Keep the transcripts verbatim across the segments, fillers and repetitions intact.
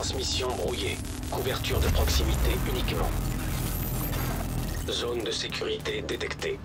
Transmission brouillée. Couverture de proximité uniquement. Zone de sécurité détectée.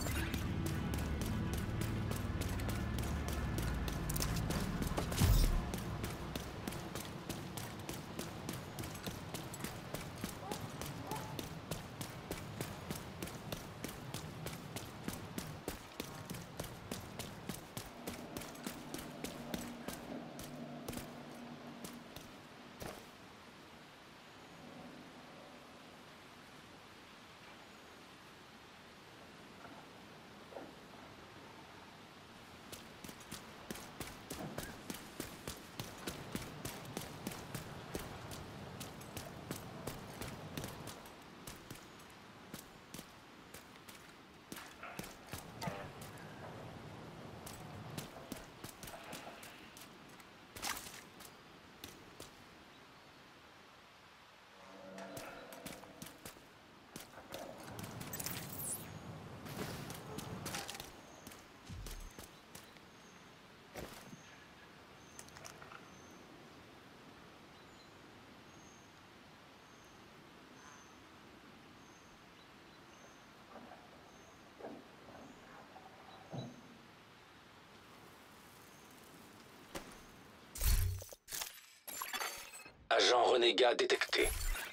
Agent renégat détecté.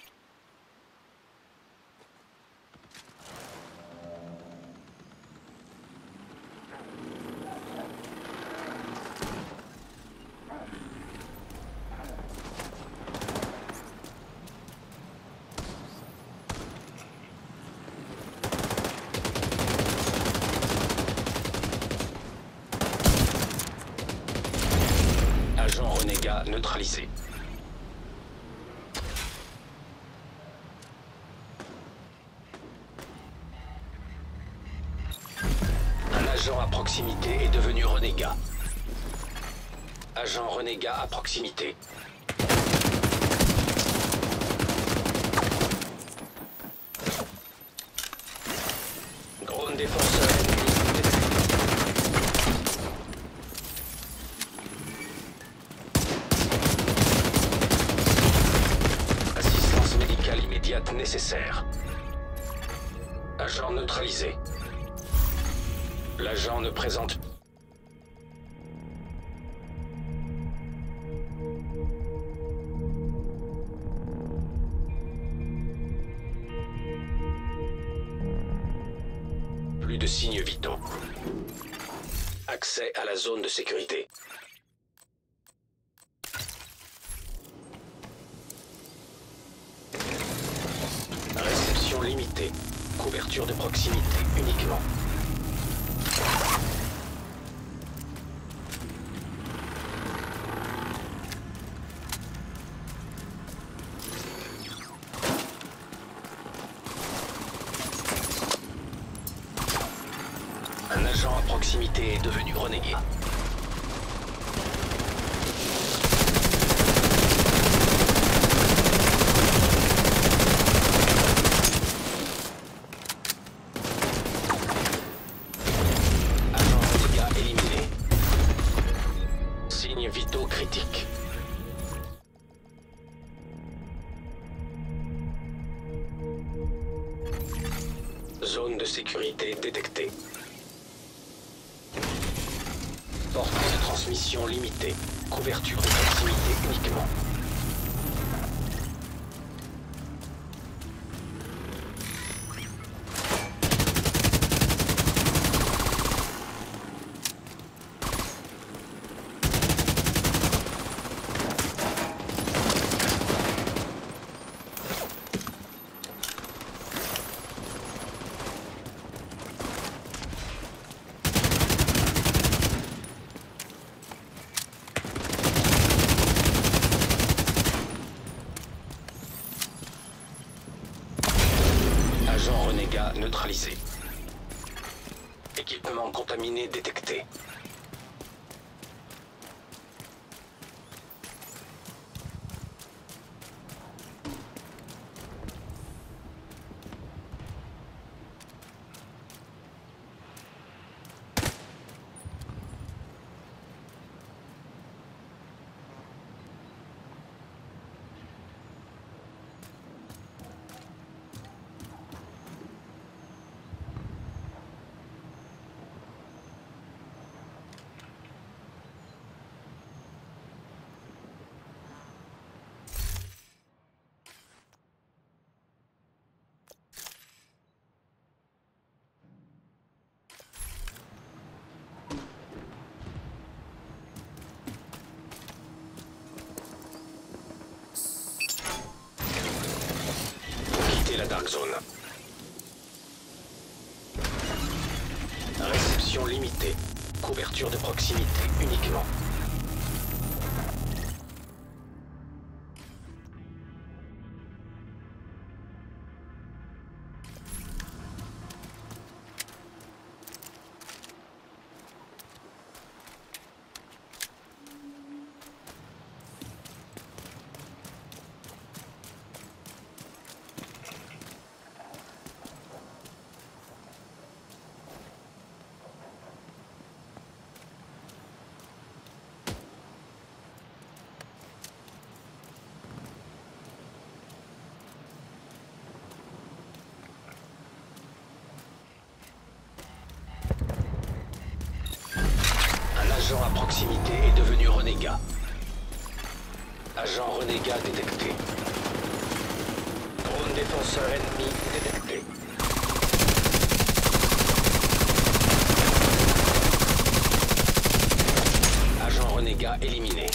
Agent renégat neutralisé. Agent à proximité est devenu renégat. Agent renégat à proximité. Drone défenseur ennemi détecté. Assistance médicale immédiate nécessaire. Agent neutralisé. L'agent ne présente plus de signes vitaux. Accès à la zone de sécurité. Réception limitée. Couverture de proximité uniquement. Un agent à proximité est devenu renégat. Agent renégat éliminé. Signes vitaux critiques. Zone de sécurité détectée. Porte de transmission limitée. Couverture de proximité uniquement. Agent renégat neutralisé. Équipement contaminé détecté. nouvelle zone. Réception limitée. Couverture de proximité uniquement. Agent à proximité est devenu renégat. Agent renégat détecté. Drone défenseur ennemi détecté. Agent renégat éliminé.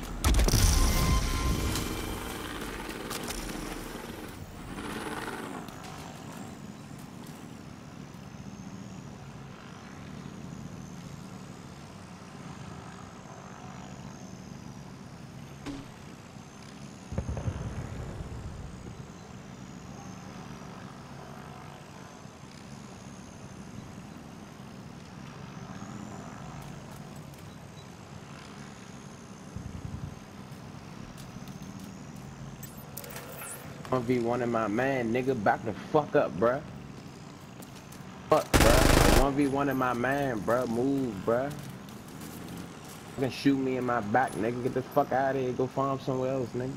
one v one in my man, nigga, back the fuck up, bruh. Fuck, bruh. one v one in my man, bruh. Move, bruh. You can shoot me in my back, nigga. Get the fuck out of here. Go farm somewhere else, nigga.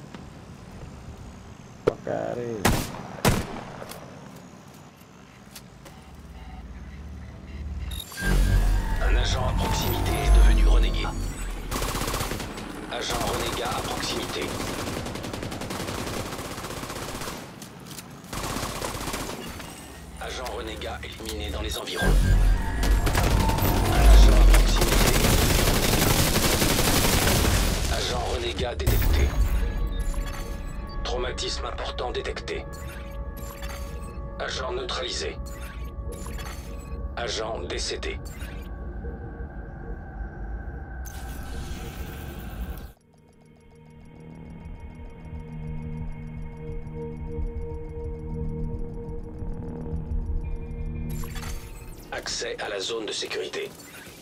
Fuck out of here. Un agent à proximité est devenu renégat. Agent renégat à proximité. Agent renégat éliminé dans les environs. Un agent à proximité. Agent renégat détecté. Traumatisme important détecté. Agent neutralisé. Agent décédé. Accès à la zone de sécurité.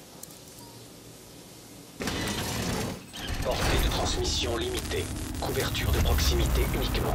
Portée de transmission limitée. Couverture de proximité uniquement.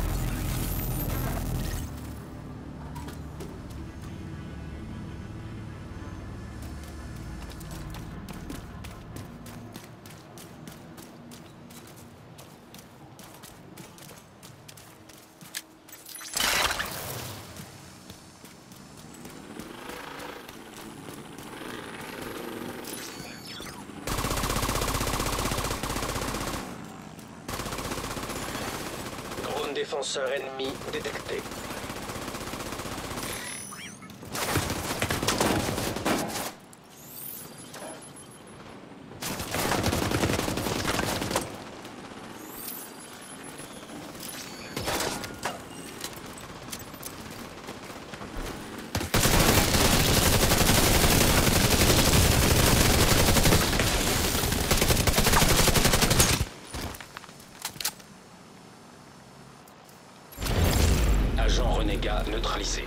Défenseur ennemi détecté. Agent renégat neutralisé.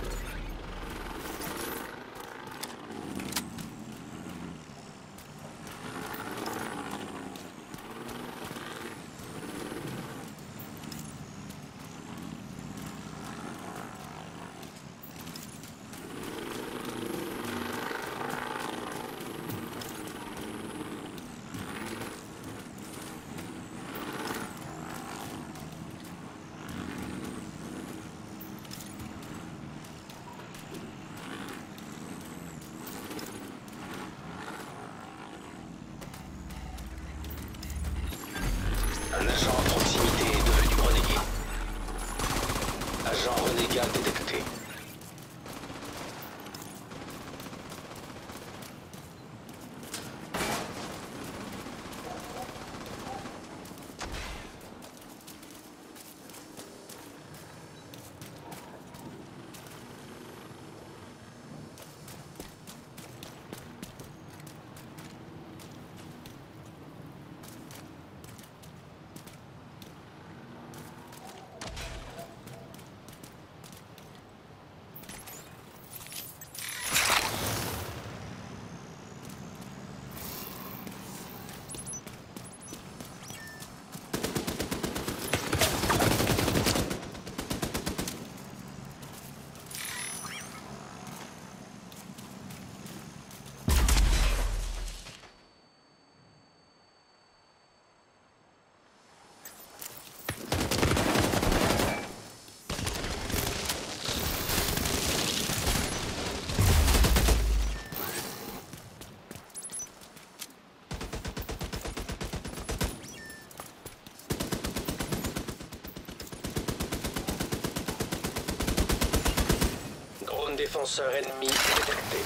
défenseur ennemi détecté.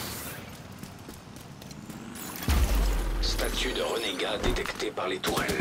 Statut de renégat détecté par les tourelles.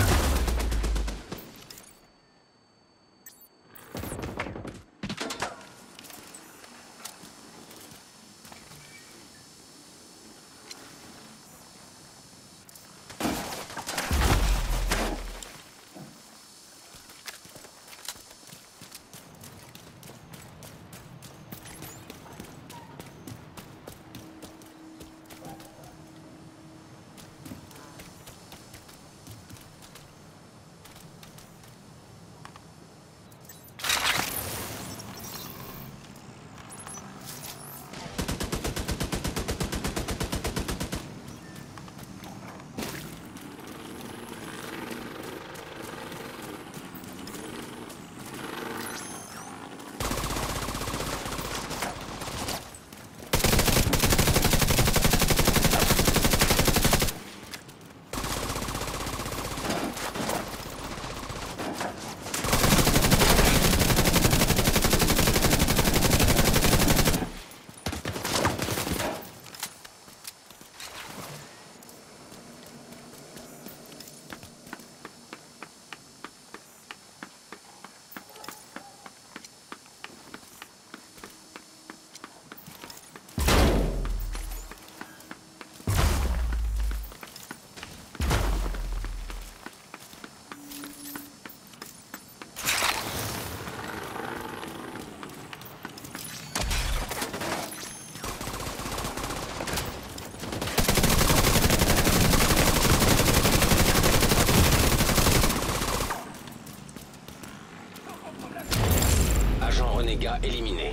Renégat éliminé.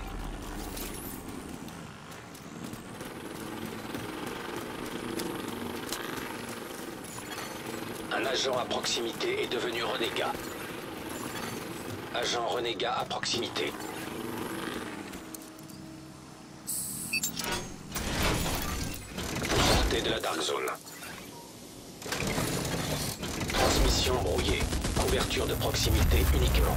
Un agent à proximité est devenu renégat. Agent renégat à proximité. Vous sortez de la Dark Zone. Transmission brouillée. Couverture de proximité uniquement.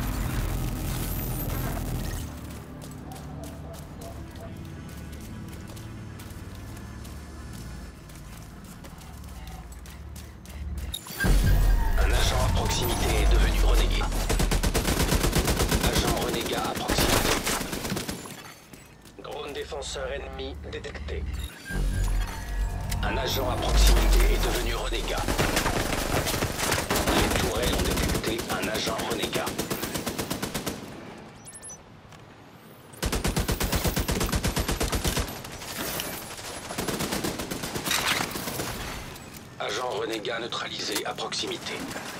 Proximité est devenu renégat. Agent renégat à proximité. Drone défenseur ennemi détecté. Un agent à proximité est devenu renégat. Les tourelles ont détecté un agent renégat. Agent renégat neutralisé à proximité.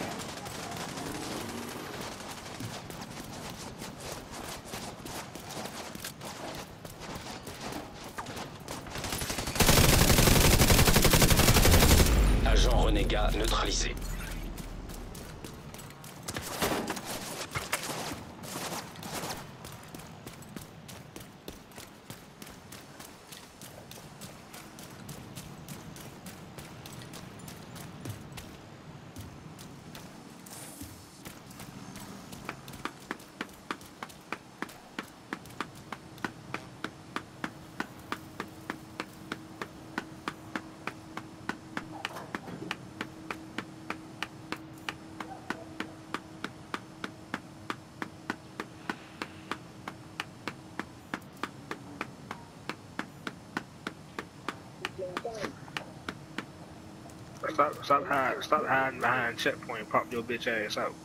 Agent renégat neutralisé. Stop, stop hiding, stop hiding behind checkpoint. Pop your bitch ass out.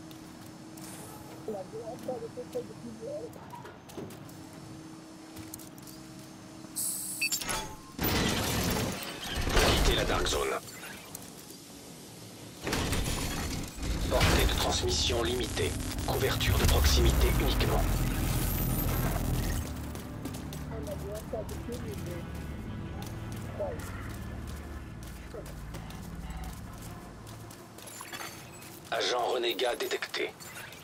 Quittez la Dark Zone. Portée de transmission limitée. Couverture de proximité uniquement. Agent renégat détecté.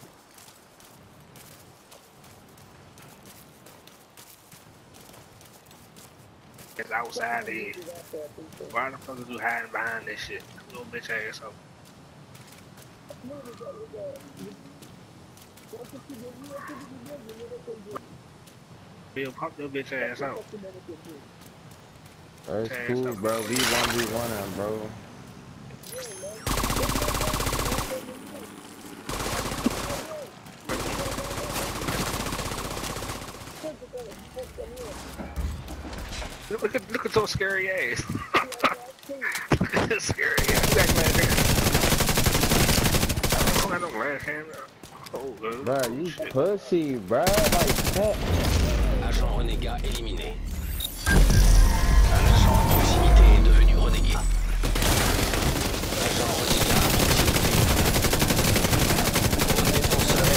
It's outside here. Why the fuck is you hiding behind this shit? Little bitch ass up. Bill, pop your bitch ass out. That's cool, bro. We one v one him, bro. Look at look at those scary ass. Look at this scary ass. You got glass hand. I don't have no glass hand. Oh, good. Bro, Oh, you shit. pussy, bro. Like that. Agent renégat éliminé. Un agent à proximité est devenu renégué. Agent renégat à proximité. Vos défenseurs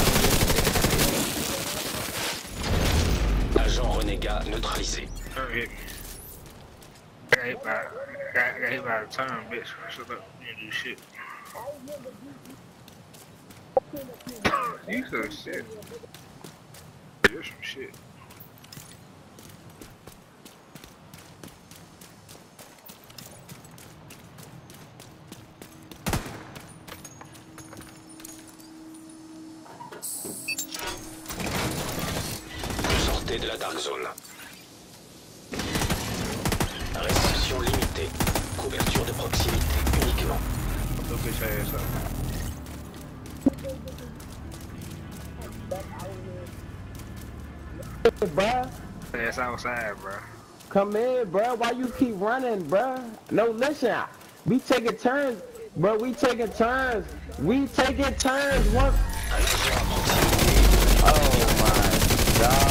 ennemis détectés. Agent renégat neutralisé. Alright. Got hit by, got, got hit by a turn, bitch. Shut up. You didn't do shit. You some shit. You're some shit. Sortez de la dark zone. Réception limitée. Couverture de proximité uniquement. Put your bitch ass up. Bro, Ass outside, bro. come in, bro. Why you keep running, bro? No, listen. We taking turns, bro. We taking turns. We taking turns. One. Oh my God.